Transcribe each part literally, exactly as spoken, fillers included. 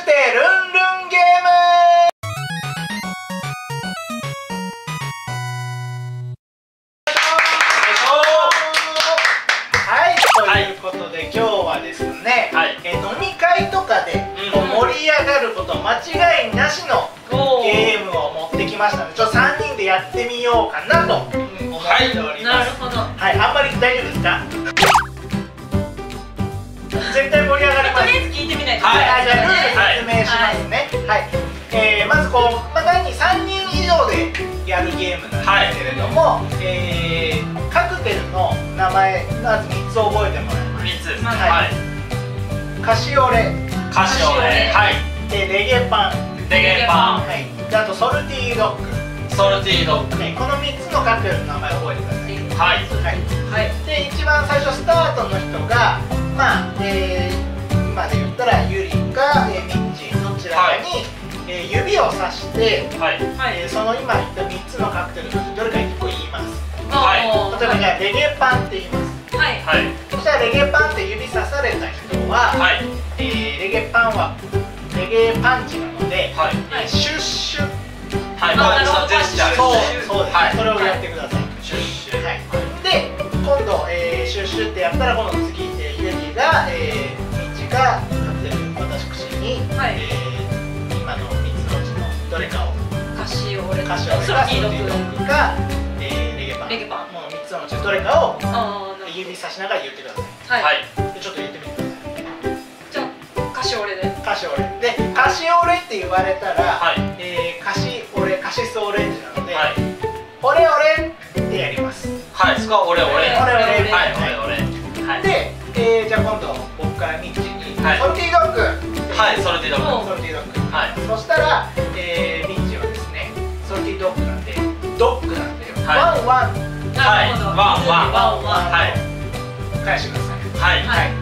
くてルンルンゲーム。はい、ということで今日はですね、はい、え飲み会とかでこう盛り上がること間違いなしのゲームを持ってきましたので、ちょっとさんにんでやってみようかなと思っております。はい、あんまり大丈夫ですか？絶対盛り上がります。 とりあえず聞いてみないと。 はい、じゃあルール説明しますね。はい、えー、まずこう、まあ、何人さんにん以上でやるゲームなんですけれども、はい、えー、カクテルの名前まずみっつ覚えてもらいます。みっつ、はい、カシオレ、 カシオレ、はい、 でレゲパン、 レゲパン、 はい、であとソルティードッグ、 ソルティードッグ、 ね、このみっつのカクテルの名前覚えてください。 はい、 はい、で一番最初スタートの人がまあ、えー、今で言ったらユリか、えー、ミッチーどちらかに、はい、えー、指をさして、はい、えー、その今言ったみっつのカクテルのどれかいっこ言います。はい、例えばじゃあレゲパンって言います。はい、はい、そしたらレゲパンって指さされた人は、はい、えー、レゲパンはレゲパンチなので、はい、えー、シュッシュ、 はい、パンチのジェスチャー、 そうそうです、はい、それをやってください。シュッシュ、はい、で今度、えー、シュッシュってやったら今度次、えー、ユリが、えー、ミッチがカクテル私口に、はい、えー、今のみっつのうちのどれかをカシオレ、 カシオレかソルティードッグか、えー、レゲパン、レゲパンもうみっつのうちどれかを指さしながら言ってください。はい、でちょっと言ってみてください。 じゃあカシオレでカシオレでカシオレって言われたら、はい、えー、カシオレ、カシスオレンジなので、はい、オレオレってやります。 はい、そこはオレオレ、オレオレ、はい、オレオレ。 で、えー、じゃあ今度僕からミッチに、はい、ソルティードッグ、 はい、ソルティードッグ、 ソルティードッグ、はい、そしたら、えー、ミッチはですね、ソルティードッグなんで、ドッグなんで、ワンワン、 はい、ワンワン、ワンワン、はい、 返してください。はい、はい。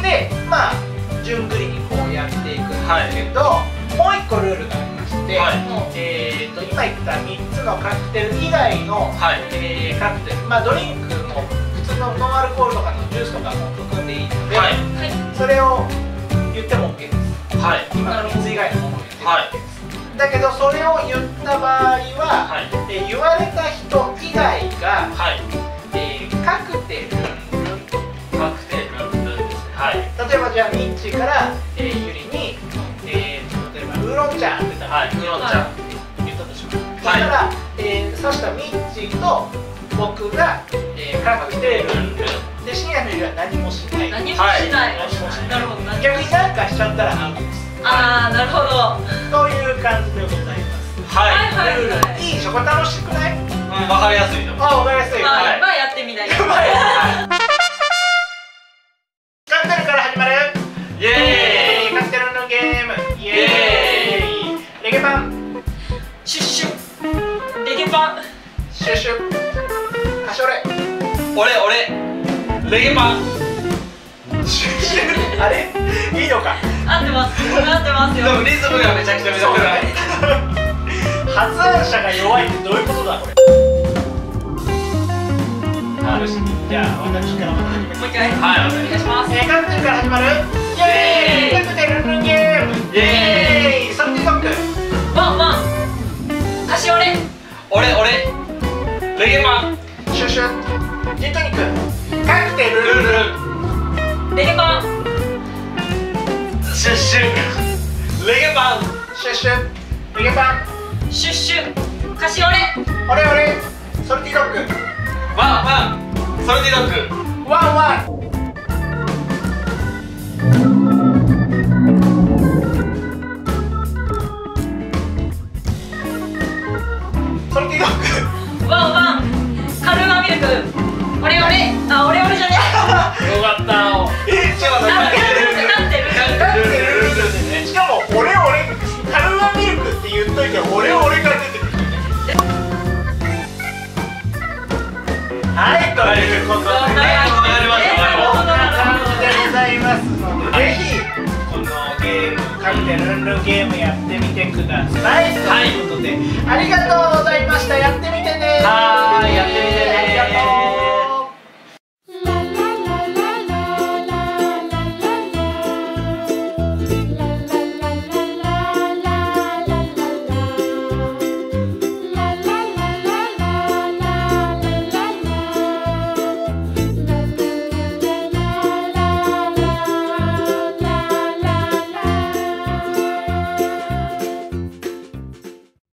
で、まあ順繰りにこうやっていくんですけど、もう一個ルールがありまして、えっと今言ったみっつのカクテル以外のカクテル、まあドリンクも普通のノンアルコールとかのジュースとかも含んでいいので、それを言っても オーケー です。はい、今のみっつ以外のものを言っても オーケー です。だけどそれを言った場合は、え言われた人以外がえカクテルルンカクテルルンですね。はい。 例えばじゃあミッチからえユリにえ例えばウーロン茶って言ったら、はい、ウーロン茶言ったとします。そしたらえそしたらミッチと僕がえカクテルルンで深夜のユリは何もしない。 何もしない。なるほど。 逆に何かしちゃったらアウトです。 ああ、なるほど。 という感じでございます。 はい。 ルールいいでしょ。これ楽しくない？うん、 わかりやすいと思う。 あ、わかりやすい。 まあやってみないと。 カクテルから始まる。 イエーイ。 カクテルのゲーム。イエーイ。レゲパン。 シュッシュ。レゲパン。 シュッシュ。カシオレ。 オレオレ。レゲパン。 シュッシュ。あれ？いいのか。 合ってます。合ってますよ。 でもリズムがめちゃくちゃめちゃくちゃ。 発案者が弱いってどういうことだこれ。あるし。じゃあ私からまた始めます。 もう一回。はい、お願いします。 えー、カクテルから始まる。イエーイ。カクテルのゲーム。イエーイ。ソルティードッグ。 ワンワン。カシオレ。 オレオレ。レゲパン。 シュッシュ。ジントニック。カクテルルルル。 レゲパン。 シュッシュ。レゲパン。 シュッシュ。レゲパン。 シュッシュ。カシオレ。 オレオレ。ソルティードッグ。 ワンワン。ソルティードッグ。 ワンワン。ソルティードッグ。 ワンワン。カルーアミルク。オレオレ。あ、オレオレじゃねえ。よかった。 え、ちょっと待って。しかもオレオレ、カルーアミルクって言っといてオレオレが出てくる。はい、ということでね、こんな感じでございますので、ぜひこのゲーム、カクテルルンルンゲームやってみてください。ということで、ありがとうございました。やってみてね。 はい、やってみてね。 ありがとう。